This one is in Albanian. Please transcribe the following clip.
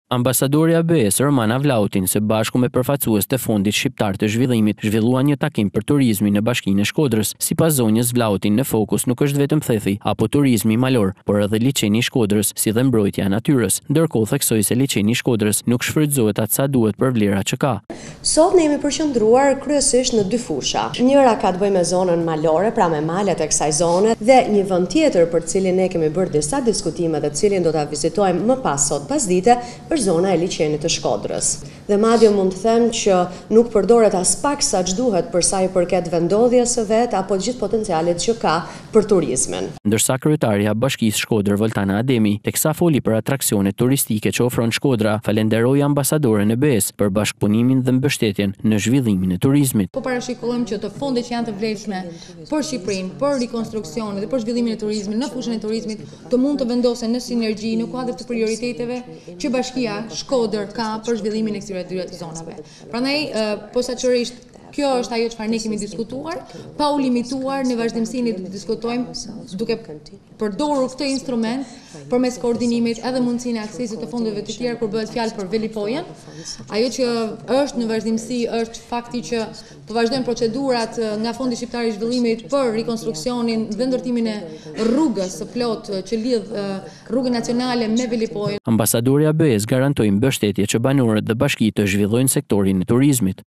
Ambasadori ABE-s Romana Vlautin së bashku me përfaqësues të Fondit Shqiptar të Zhvillimit zhvilluan një takim për turizmin në Bashkinë e Shkodrës. Sipas zonjës Vlautin, në fokus nuk është vetëm thethi apo turizmi malor, por edhe liçeni i Shkodrës, si dhe mbrojtja e natyrës. Ndërkohë theksoi se liçeni i Shkodrës nuk shfrytëzohet atë sa duhet për vlerat që ka. Sot ne jemi përqendruar kryesisht në dy fusha. Njëra ka të bëjë me zonën malore, pra me malet e kësaj zone, dhe një vend tjetër për cilin ne kemi bërë disa diskutime dhe cilin do ta vizitojmë më pas sot pasdite, është zona e liçenit të Shkodrës. Dhe madje mund të them që nuk përdoret as pak sa ç'duhet për sa i përket vendodhjes së vet apo të gjithë potencialit që ka për turizmin. Ndërsa kryetaria e Bashkisë Shkodër Voltana Ademi, teksa foli për atraksionet turistike që ofron Shkodra, falenderoi ambasadoren e BE-s për bashkëpunimin dhe mbështetjen në zhvillimin e turizmit. Po parashikojmë që të fondet që janë të vlefshme për Shqipërinë, për rikonstruksionin dhe për zhvillimin e turizmit në fushën e turizmit të mund të vendosen në sinergji në kuadër të prioriteteve që Bashkia Shkodër ka për zhvillimin e këtyre dy zonave. Prandaj posaçërisht kjo është ajo çfarë ne kemi diskutuar, pa u limituar në vazhdimsinë të diskutojmë duke përdorur këtë instrument përmes koordinimit edhe mundësinë e aksesit të fondeve të tjera kur bëhet fjalë për Velipojën. Ajo që është në vazhdimsi është fakti që po vazhdojnë procedurat nga Fondi Shqiptar i Zhvillimit për rikonstruksionin dhe ndërtimin e rrugës së plotë që lidh rrugën nacionale me Velipojën. Ambasadori ABE-s garantoi mbështetje që banorët dhe bashkitë të zhvillojnë sektorin e turizmit.